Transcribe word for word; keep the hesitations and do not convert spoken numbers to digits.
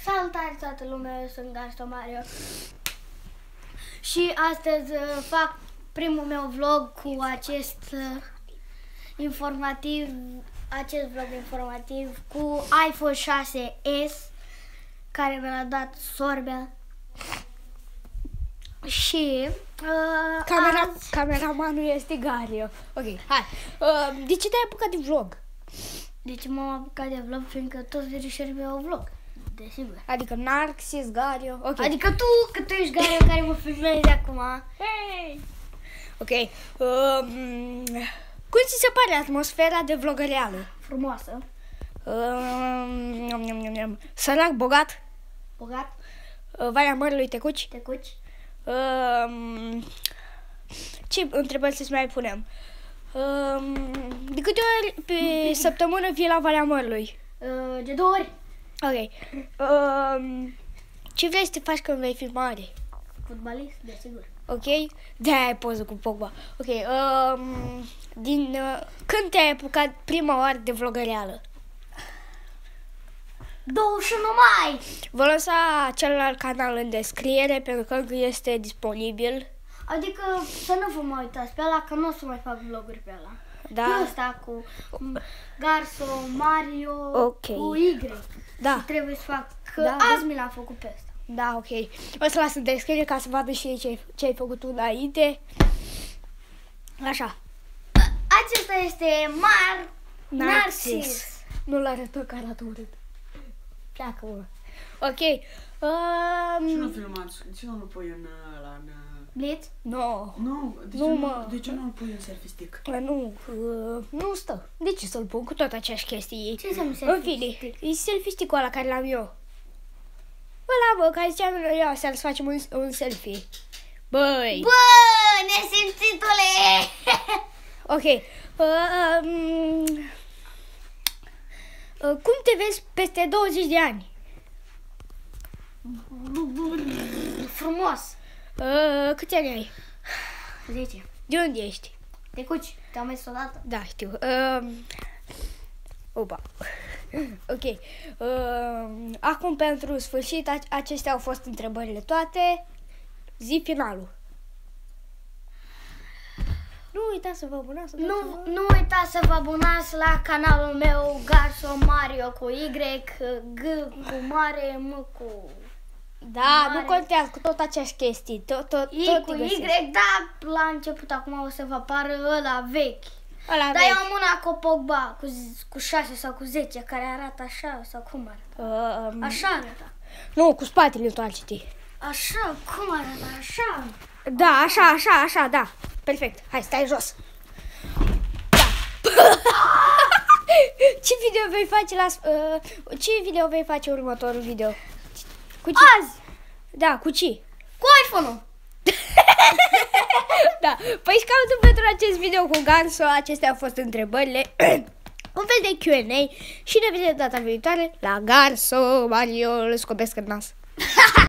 Salutare toată lumea, eu sunt Garso Mario și astăzi uh, fac primul meu vlog cu acest uh, informativ, acest vlog informativ cu iPhone șase S care mi l-a dat sorbea și uh, Camera, azi... cameramanul este Gario. Ok, hai. Uh, de ce te-ai apucat de vlog? Deci m-am apucat de vlog fiindcă toți verișorii mei au vlog. Desigur. Adică Narcis, Gario. Ok. Adică tu, că tu ești Gario care mă filmezi acum. Hey! Ok. Uh, cum ți se pare atmosfera de vlogăreală? Frumoasă. Uh, Sărac, bogat? Bogat. Uh, Valea Mărului te cuci? Te cuci? Uh, ce întrebări să-ți mai punem? Uh, de câte ori pe săptămână vii la Valea Mărului? Uh, de două ori. Ok. Uh, ce vrei să te faci când vei fi mare? Fotbalist, desigur. Ok? De-aia ai poză cu Pogba. Ok. Uh, din, uh, când te-ai apucat prima oară de vlogăreală? douăzeci și unu mai! Vă lăsa celălalt canal în descriere pentru că încă este disponibil. Adică să nu vă mai uitați pe ăla, că nu o să mai fac vloguri pe ăla. Da. Pe ăsta cu Garso, Mario, Ok. cu Y. Da. Și trebuie să fac, că Da, azi da. mi l-am făcut pe ăsta. Da, ok. O să las în descriere ca să vadă și ei ce, ce ai făcut tu înainte. Așa. Acesta este Mar Narcis. Nu-l arătă că arată urât. Pleacă, mă. Ok. Ce nu Um, filmați? De ce nu-l pui în ăla, în... Blitz? no. Nu, de Nu, ce mă. nu, de ce nu-l pui în selfie stick? Nu, uh, nu stă. De ce să-l pun cu tot aceeași chestii? Ce înseamnă În selfie fine, stick? e selfie stick-ul ăla care l-am eu. Ăla, bă, care ziceam eu să facem un, un selfie. Băi. Bă, nesimțitule! Ok. Uh, um, uh, cum te vezi peste douăzeci de ani? Frumos! Uh, câți ani ai? zece. De unde ești? Te cuci? Te-am mai odată? Da, știu. Uh, opa. Ok. Uh, acum, pentru sfârșit, ac- acestea au fost întrebările toate. Zi finalul. Nu uitați să vă abonați. să dați Nu, un- nu uitați să vă abonați la canalul meu Garso Mario cu Y, G cu mare, M cu Da, mare. nu contează cu tot aceeași chestii. Tot, tot, I tot cu te Y, găsești. da, la început acum o să vă apară ăla vechi. Ăla Dar eu vechi. am una cu Pogba, cu, z- cu șase sau cu zece, care arată așa sau cum arată? Uh, Așa arată. Nu, cu spatele întoarce știi. Așa, cum arată? Așa. Da, așa, așa, așa, da. Perfect. Hai, stai jos. Da. Ce video vei face la... Uh, ce video vei face următorul video? Cu ce? Azi, Da, cu ce? cu iPhone-ul. Da. Păi și cam atât pentru acest video cu Garso. Acestea au fost întrebările. Un fel de Q and A. Și ne vedem data viitoare la Garso Mario. Îl scopesc în nas.